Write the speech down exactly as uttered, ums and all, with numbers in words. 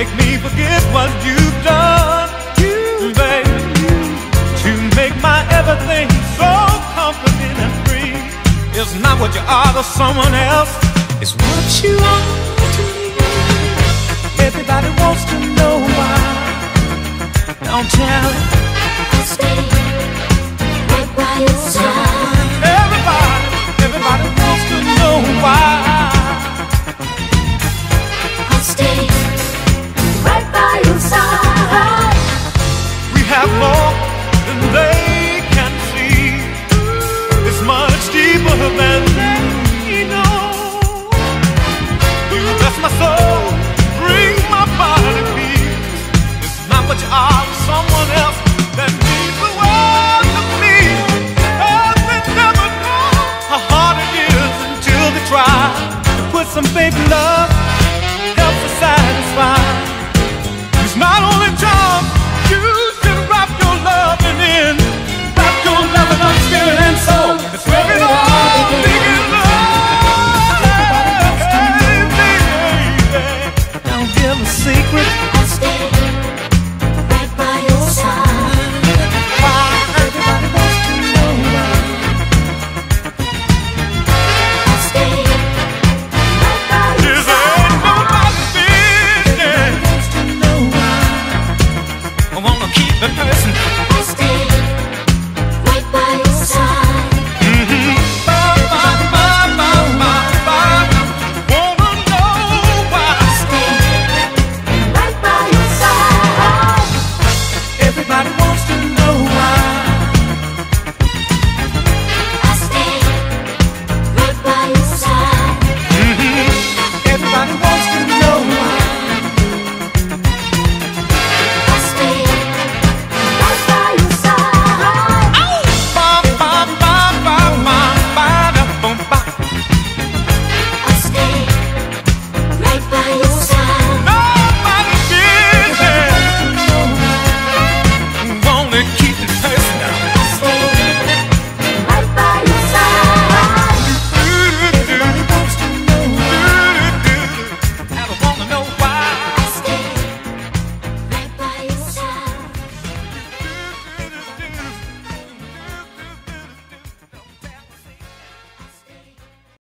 make me forget what you've done, you, baby, to make my everything so comforting and free. It's not what you are to someone else, it's what you are to me. Everybody wants to know why. Don't tell it. I'll stay right by your side. Everybody, everybody wants to know why. I'll stay right by your side. We have more than they can see. It's much deeper than they know. You bless my soul, bring my body peace. It's not what you are to someone else that means the world to me. Oh, they never know how hard it is until they try to put some faith in love, helps to satisfy. It's not only time you should wrap your loving in, wrap your loving on spirit and soul. It's where it all begins. Hey, baby, don't give a secret. I'll stay